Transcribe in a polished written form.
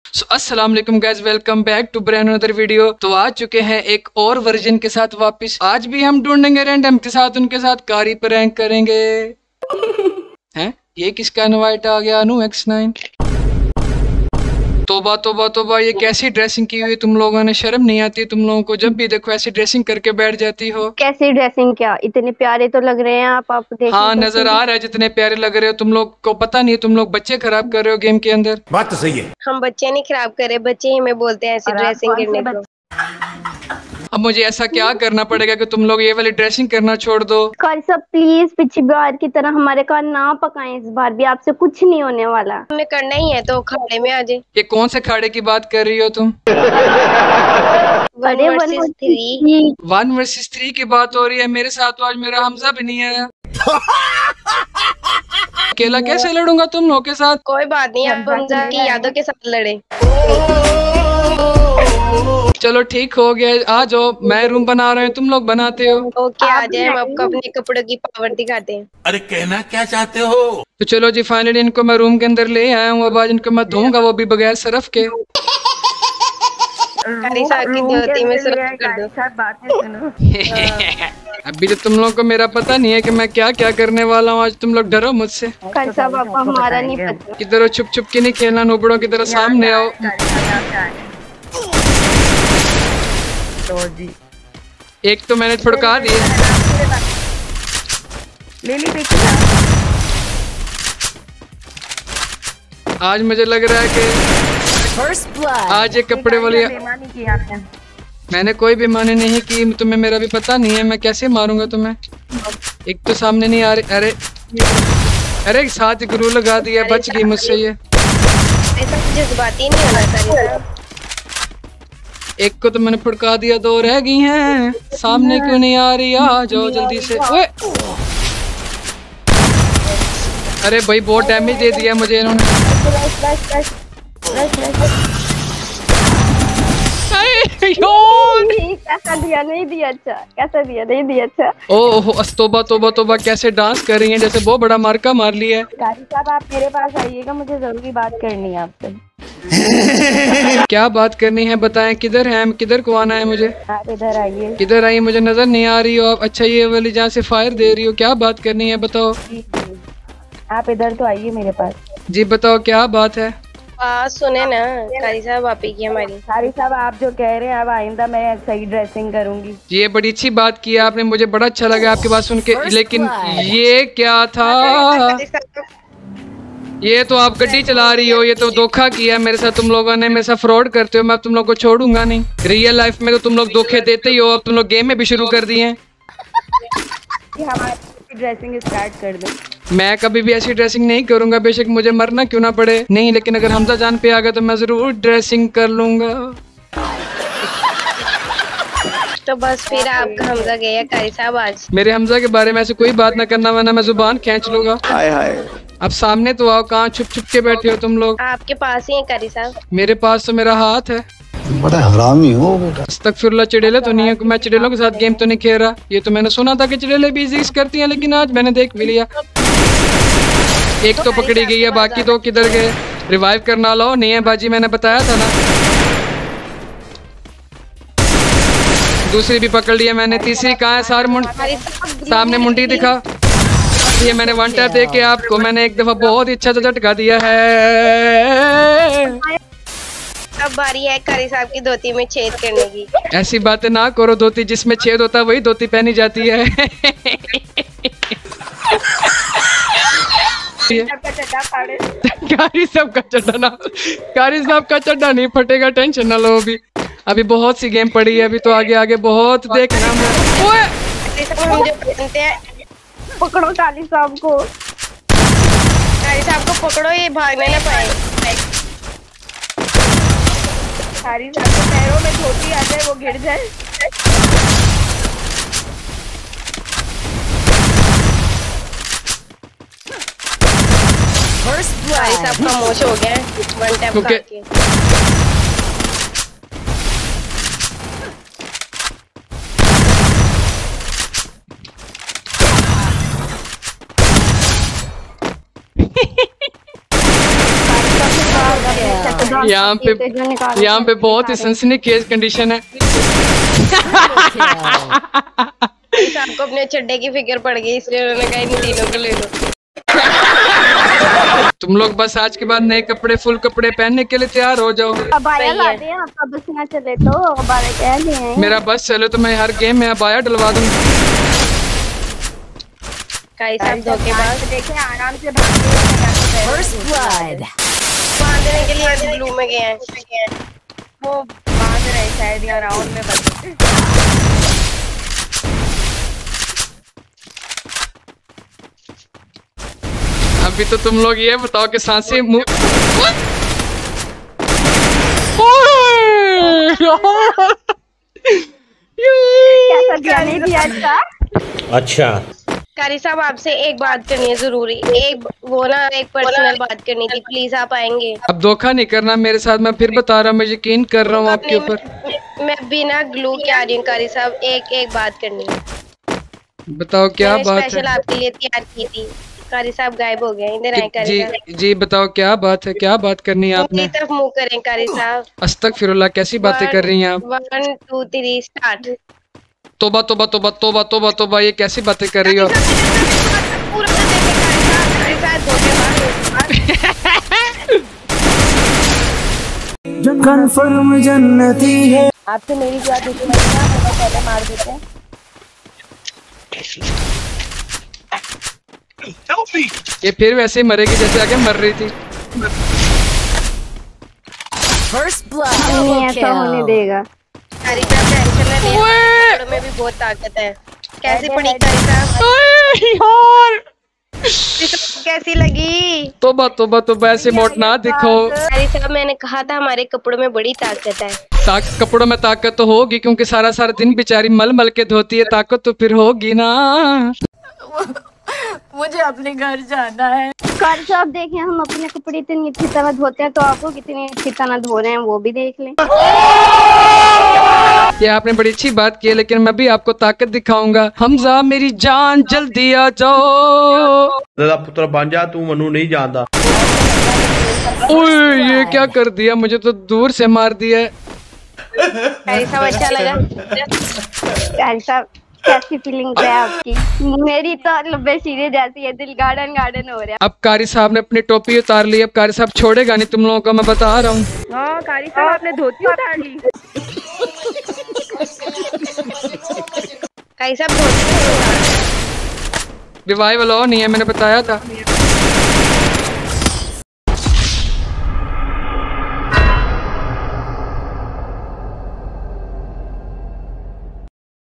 अस्सलाम वालेकुम guys, welcome back to brand another video. तो आ चुके हैं एक और वर्जन के साथ वापस। आज भी हम ढूंढेंगे रैंडम के साथ उनके साथ कारी प्रैंक करेंगे। हैं ये किसका इनवाइट आ गया? अनु X9। तोबा तोबा तोबा, ये कैसी ड्रेसिंग की हुई तुम लोगों ने? शर्म नहीं आती तुम लोगों को? जब भी देखो ऐसी ड्रेसिंग करके बैठ जाती हो। कैसी ड्रेसिंग? क्या इतने प्यारे तो लग रहे हैं आप देखिए। हाँ नजर आ रहा है जितने प्यारे लग रहे हो। तुम लोग को पता नहीं है, तुम लोग बच्चे खराब कर रहे हो गेम के अंदर। बात तो सही है। हम बच्चे नहीं खराब करे, बच्चे ही हमें बोलते हैं ऐसी ड्रेसिंग करने को। अब मुझे ऐसा क्या करना पड़ेगा कि तुम लोग ये वाली ड्रेसिंग करना छोड़ दो? कारी साहब प्लीज पिछली बार की तरह हमारे कान ना पकाएं, इस बार भी आपसे कुछ नहीं होने वाला। हमें करना ही है तो खाने में आ जाए। ये कौन से खाड़े की बात कर रही हो तुम? 1 वर्सेस 3। 1 वर्सेस 3 की बात हो रही है। मेरे साथ तो आज मेरा हमजा भी नहीं आया। अकेला कैसे लड़ूंगा तुम लोगों के साथ? कोई बात नहीं, आप हमजा की यादों के साथ लड़े। चलो ठीक हो गया, आ जाओ। मैं रूम बना रहे हैं, तुम लोग बनाते हो। ओके आ जाए, हम आपको अपने कपड़ों की पावर दिखाते हैं। अरे कहना क्या चाहते हो? तो चलो जी, फाइनली इनको मैं रूम के अंदर ले आया हूँ। अब आज इनको मैं धोऊंगा, वो भी बगैर सरफ के। कारी साहब की धोती में सरफ कर दो। अभी तो तुम लोगों को मेरा पता नहीं है कि मैं क्या क्या करने वाला हूँ। आज तुम लोग डरो मुझसे। कारी साहब आपको हमारा नहीं पता। किधर हो? छुप छुप के नहीं खेलना, नुबड़ों की तरह सामने आओ। तो जी एक तो मैंने छुड़का दिया। ले ली पीछे। आज मुझे लग रहा है कि आज एक कपड़े वाली। बेईमानी की आपने। मैंने कोई बेईमानी नहीं की, तुम्हें मेरा भी पता नहीं है। मैं कैसे मारूंगा तुम्हें? एक तो सामने नहीं आ रही। अरे अरे साथ गुरु लगा दिया, बच गई मुझसे ये। जज्बाती नहीं होना चाहिए। एक को तो मैंने फुड़का दिया, 2 रह गई हैं। सामने क्यों नहीं आ रही? आ जाओ जल्दी से। ओए अरे भाई बहुत डैमेज दे दिया मुझे इन्होंने। कैसा दिया? नहीं दिया अच्छा। कैसा दिया? नहीं दिया अच्छा। ओह अस्तोबा तोबा तोबा, कैसे डांस कर रही हैं जैसे बहुत बड़ा मार्का मार लिया है। कारी साहब आप मेरे पास आइएगा, मुझे जरूरी बात करनी है आपसे। क्या बात करनी है बताएं? किधर है? किधर को आना है मुझे? आप इधर आइए। किधर आई? मुझे नजर नहीं आ रही हो आप। अच्छा ये वाली जहाँ से फायर दे रही हो, क्या बात करनी है बताओ? आप इधर तो आइए मेरे पास। जी बताओ क्या बात है? सुने ना कारी साहब, आप ही की हमारी। कारी साहब आप जो कह रहे हैं, अब आइंदा मैं सही ड्रेसिंग करूंगी। ये बड़ी अच्छी बात की आपने, मुझे बड़ा अच्छा लगा आपकी बात सुन के। लेकिन ये क्या था? ये तो आप गड्डी चला रही हो, ये तो धोखा किया मेरे साथ तुम लोगों ने। मेरे साथ फ्रॉड करते हो, मैं तुम लोग को छोड़ूंगा नहीं। रियल लाइफ में तो तुम लोग धोखे देते ही हो, अब तुम लोग गेम में भी शुरू कर दिए हैं। हमारी ड्रेसिंग स्टार्ट कर दें। मैं कभी भी ऐसी ड्रेसिंग नहीं करूंगा, बेशक मुझे मरना क्यों ना पड़े। नहीं लेकिन अगर हमजा जान पे आ गया तो मैं जरूर ड्रेसिंग कर लूंगा। तो बस फिर आपका हमजा गया कारी साहब आज। मेरे हमजा के बारे में ऐसे कोई बात ना करना, वरना मैं जुबान खींच लूंगा। हाय हाय। अब सामने तो आओ, कहाँ छुप छुप के बैठे हो तुम लोग? आपके पास ही है कारी साहब। मेरे पास तो मेरा हाथ है। बड़ा हरामी हो बेटा। अस्तगफिरुल्लाह, चिड़ेले तो नहीं है। मैं चिड़ेलों के साथ गेम तो नहीं खेल रहा। ये तो मैंने सुना था कि चिड़ेले भी इजी करती हैं, लेकिन आज मैंने देख भी लिया। एक तो पकड़ी गई है, बाकी तो किधर गए? रिवाइव करना लो। नहीं है बाजी, मैंने बताया था ना। दूसरी भी पकड़ लिया मैंने। तीसरी कहाँ है? सामने मुंडी दिखा। ये मैंने 1 टैप दे के आपको मैंने एक दफा बहुत ही अच्छा सा झटका दिया है। अब बारी है कारी साहब की धोती में छेद करने की। ऐसी बातें ना करो, धोती जिसमें छेद होता है वही धोती पहनी जाती है। कारी साहब का चड्डा ना, कारी साहब का चड्डा नहीं फटेगा, टेंशन ना लो। अभी बहुत सी गेम पड़ी है, अभी तो आगे आगे बहुत देखना। पकड़ो कारी साहब को। कारी साहब को पकड़ो, ये भागने ना पाए। कारी साहब के पैरों में धोती आ जाए, वो गिर जाए। कारी साहब का मोश हो गया है 1 टैप करके। यहाँ पे बहुत ही सनसनीखेज कंडीशन है। आपको अपने चड्डे की फिक्र पड़ गई इसलिए उन्होंने कहा इन तीनों को ले लो। तुम लोग बस आज के बाद नए कपड़े, फुल कपड़े पहनने के लिए तैयार हो जाओ। अबाया ला दे, आपका बस ना चले तो अबाया कह दिए। मेरा बस चले तो मैं हर गेम में अबाया डलवा दूंगा। काई साहब धोखेबाज, देखे आराम से बांधने के लिए ब्लू में गए हैं। वो बांध रहे शायद या राउंड में बचे। अभी तो तुम लोग ये बताओ कि सांसें मुंह कैसा दिया नहीं दिया इसका? अच्छा कारी साहब आपसे एक बात करनी है जरूरी, एक पर्सनल बात करनी थी, प्लीज आप आएंगे? अब धोखा नहीं करना मेरे साथ, मैं फिर बता रहा हूँ, मैं यकीन कर रहा हूँ आपके ऊपर। मैं बिना ग्लू के आ रही हूँ कारी साहब, एक बात करनी है। बताओ क्या बात है? स्पेशल आपके लिए तैयार की थी। कारी साहब गायब हो गए, इधर आए कारी साहब। जी बताओ क्या बात है, क्या बात करनी है आपने? तरफ मुंह करें कारी साहब। अस्तगफिरुल्लाह, कैसी बातें कर रही हैं आप? 1 2 3 स्टार्ट। तोबा तोबा तोबा तोबा तोबा तोबा, ये कैसी बातें कर रही हो आप? कन्फर्म जन्नती है। आपसे मेरी क्या दुश्मनी है, मुझे पहले मार देते हैं। ये फिर वैसे ही मरेगी जैसे आगे मर रही थी। नहीं ऐसा होने देगा। कारी साहब टेंशन ना लें, कपड़ों में भी बहुत ताकत है। कैसी पड़ी कारी साहब? कैसी लगी? तोबा तोबा तोबा, ऐसे मोट ना दिखो। कारी साहब मैंने कहा था हमारे कपड़ों में बड़ी ताकत है। कपड़ों में ताकत तो होगी क्योंकि सारा दिन बेचारी मल मल के धोती है, ताकत तो फिर होगी ना। मुझे अपने घर जाना है। कारी साहब देखें, हम अपने कपड़े इतनी अच्छी तरह धोते हैं तो आपको कितनी अच्छी तरह धो रहे हैं वो भी देख लें। ये आपने बड़ी अच्छी बात की है, लेकिन मैं भी आपको ताकत दिखाऊंगा। हमजा मेरी जान जल्दी आ जाओ। पुत्र बन जा, तू मनु नहीं जानता। ओए ये क्या कर दिया, मुझे तो दूर से मार दिया। कारी साहब अच्छा लगा? कारी साहब कैसी फीलिंग है आपकी? मेरी तो लंबे सीधे जैसी है, दिल गार्डन गार्डन हो रहा है। अब कारी साहब ने अपनी टोपी उतार ली, अब कारी साहब छोड़ेगा नहीं तुम लोगों को, मैं बता रहा हूँ। हाँ कारी साहब आपने धोती उतार ली। कारी साहब धोती रिवाइवल और नहीं है, मैंने बताया था।